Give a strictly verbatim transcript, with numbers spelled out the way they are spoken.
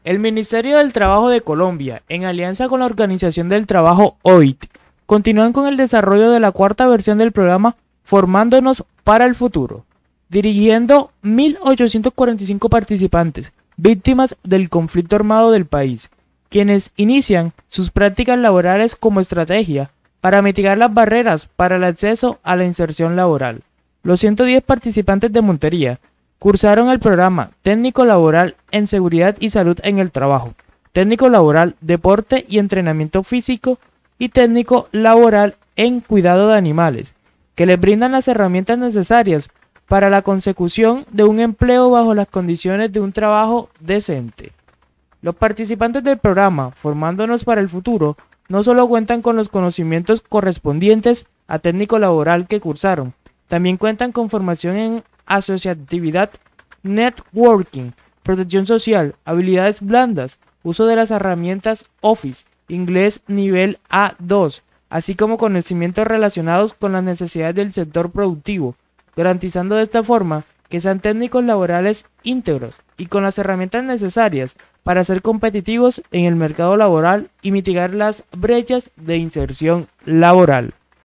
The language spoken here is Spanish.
El Ministerio del Trabajo de Colombia, en alianza con la Organización del Trabajo O I T, continúan con el desarrollo de la cuarta versión del programa Formándonos para el Futuro, dirigiendo mil ochocientos cuarenta y cinco participantes, víctimas del conflicto armado del país, quienes inician sus prácticas laborales como estrategia para mitigar las barreras para el acceso a la inserción laboral. Los ciento diez participantes de Montería cursaron el programa Técnico Laboral en Seguridad y Salud en el Trabajo, Técnico Laboral, Deporte y Entrenamiento Físico y Técnico Laboral en Cuidado de Animales, que les brindan las herramientas necesarias para la consecución de un empleo bajo las condiciones de un trabajo decente. Los participantes del programa Formándonos para el Futuro no solo cuentan con los conocimientos correspondientes a técnico laboral que cursaron, también cuentan con formación en asociatividad, networking, protección social, habilidades blandas, uso de las herramientas Office, inglés nivel A dos, así como conocimientos relacionados con las necesidades del sector productivo, garantizando de esta forma que sean técnicos laborales íntegros y con las herramientas necesarias para ser competitivos en el mercado laboral y mitigar las brechas de inserción laboral.